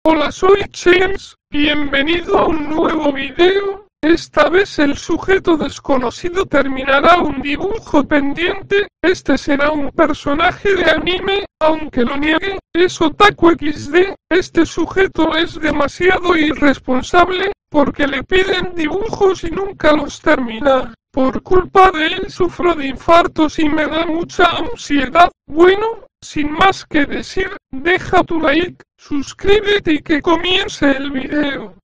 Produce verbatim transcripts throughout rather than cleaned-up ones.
Hola, soy James, bienvenido a un nuevo video. Esta vez el sujeto desconocido terminará un dibujo pendiente. Este será un personaje de anime, aunque lo niegue, es Otaku equis de. Este sujeto es demasiado irresponsable, porque le piden dibujos y nunca los termina. Por culpa de él sufro de infartos y me da mucha ansiedad. Bueno, sin más que decir, deja tu like, suscríbete y que comience el video.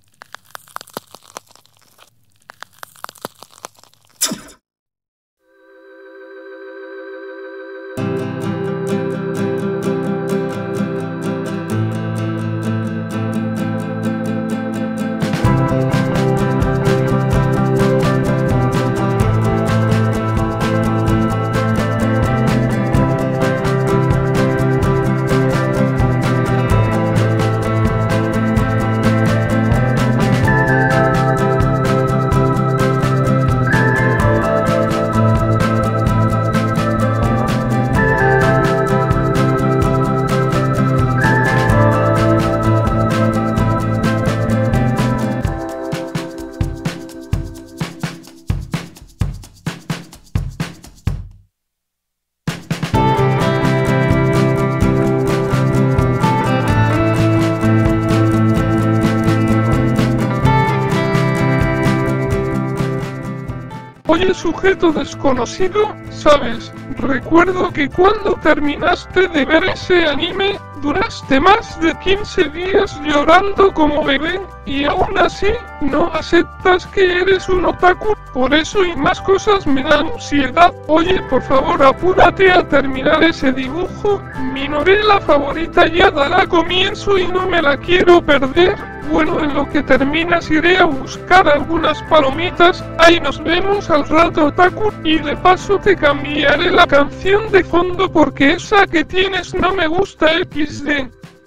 Oye, sujeto desconocido, ¿sabes? Recuerdo que cuando terminaste de ver ese anime, duraste más de quince días llorando como bebé, y aún así, no aceptas que eres un otaku. Por eso y más cosas me da ansiedad. Oye, por favor, apúrate a terminar ese dibujo. Mi novela favorita ya dará comienzo y no me la quiero perder. Bueno, en lo que terminas iré a buscar algunas palomitas. Ahí nos vemos al rato, otaku. Y de paso te cambiaré la canción de fondo porque esa que tienes no me gusta equis de.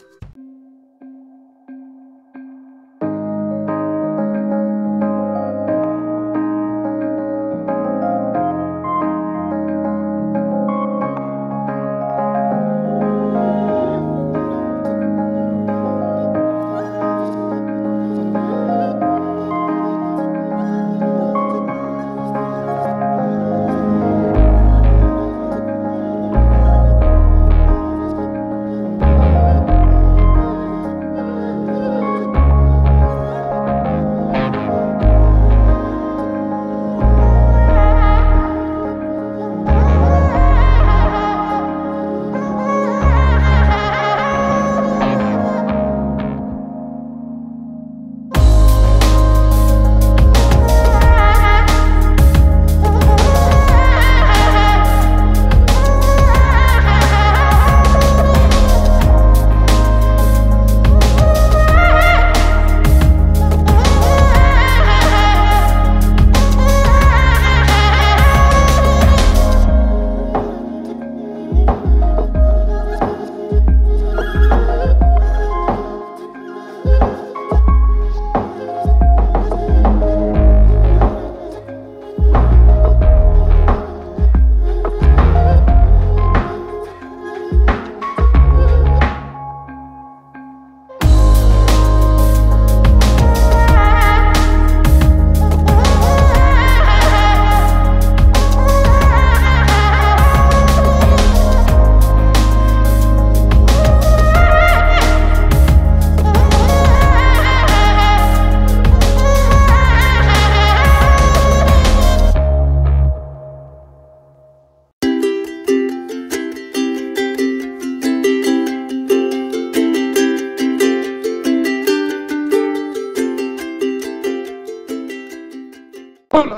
Hola.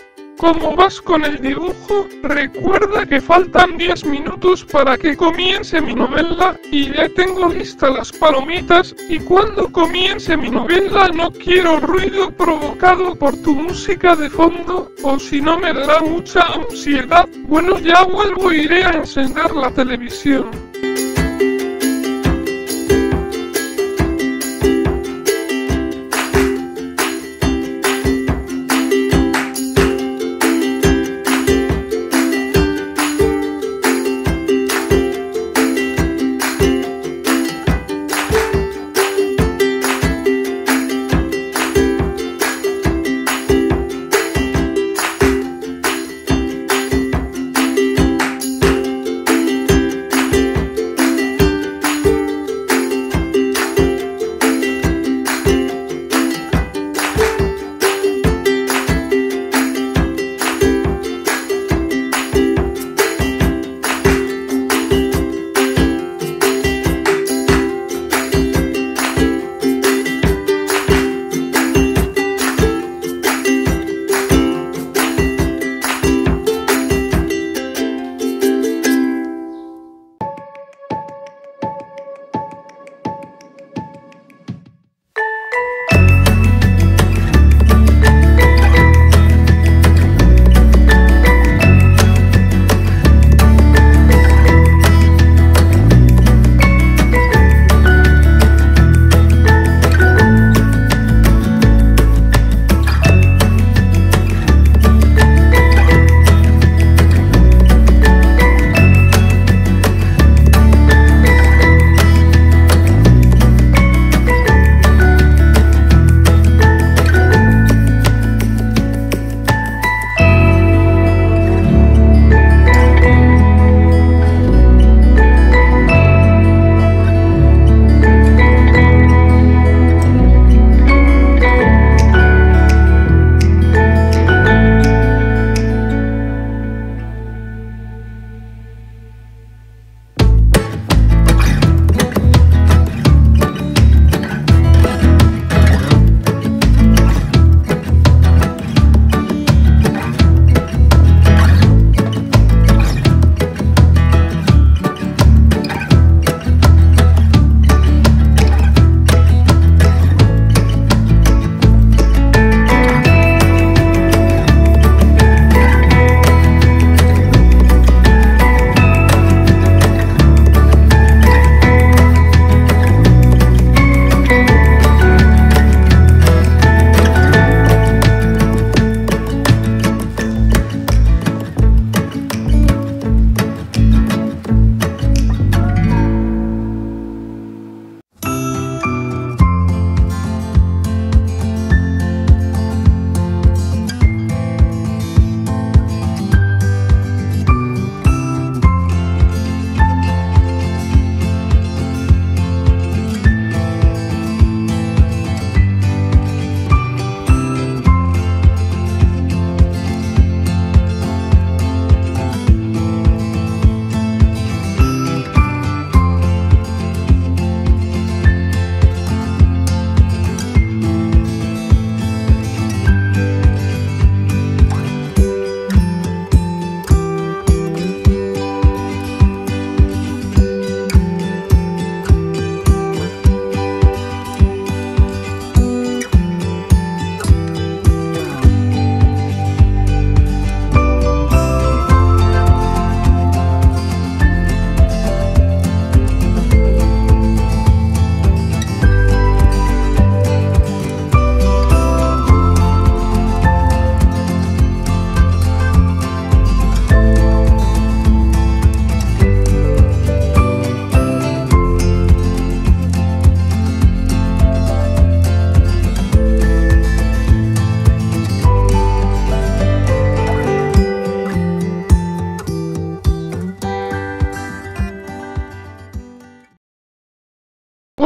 ¿Cómo vas con el dibujo? Recuerda que faltan diez minutos para que comience mi novela, y ya tengo listas las palomitas, y cuando comience mi novela no quiero ruido provocado por tu música de fondo, o si no me dará mucha ansiedad. Bueno, ya vuelvo, iré a encender la televisión.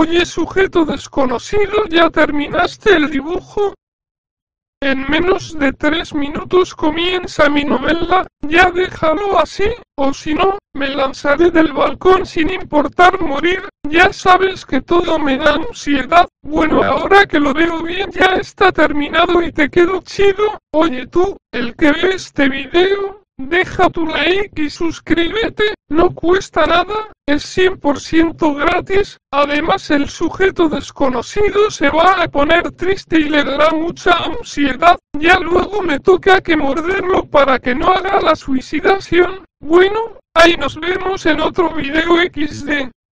Oye, sujeto desconocido, ¿ya terminaste el dibujo? En menos de tres minutos comienza mi novela, ya déjalo así, o si no, me lanzaré del balcón sin importar morir, ya sabes que todo me da ansiedad. Bueno, ahora que lo veo bien ya está terminado y te quedó chido. Oye tú, el que ve este video, deja tu like y suscríbete, no cuesta nada, es cien por ciento gratis, además el sujeto desconocido se va a poner triste y le dará mucha ansiedad, ya luego me toca que morderlo para que no haga la suicidación. Bueno, ahí nos vemos en otro video equis de.